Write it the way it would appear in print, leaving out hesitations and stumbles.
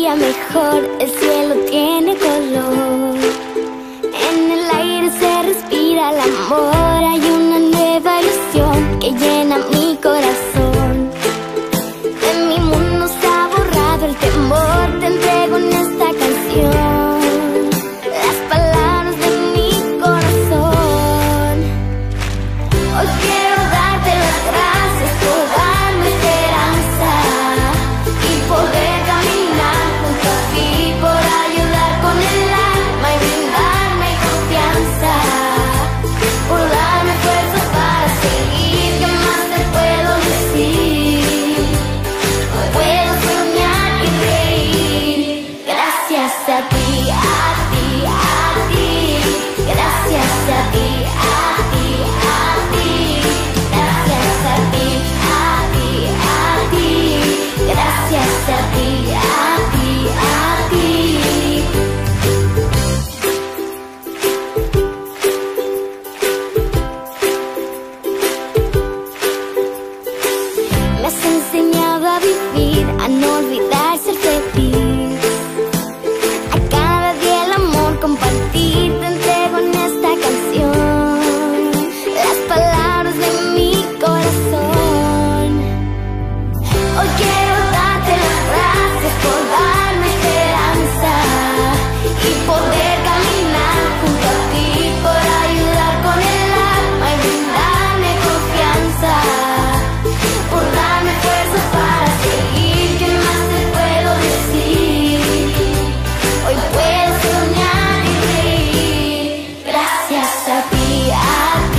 día mejor, el cielo tiene color. En el aire se respira el amor, hay una nueva ilusión que llena mi corazón. De mi mundo se ha borrado el temor, te entrego en esta canción las palabras de mi corazón. Hoy quiero darte las gracias por darme esperanza y poder caminar junto a ti, por ayudar con el alma y brindarme confianza, por darme fuerzas para seguir. ¿Qué más te puedo decir? Hoy puedo soñar y reír gracias a ti, a ti, a ti. Gracias a ti, a ti, a ti. Gracias a ti, a ti, a ti. Gracias a ti, a ti, a ti. Me has enseñado a vivir, a no olvidar ser feliz. A cada día el amor compartir, te entrego en esta canción las palabras de mi corazón. Hoy quiero darte las gracias por darme esperanza y poder caminar junto a ti, por ayudar con el alma y brindarme confianza, por darme fuerza para seguir. ¿Qué más te puedo decir? Hoy puedo soñar y reír gracias a ti, a ti.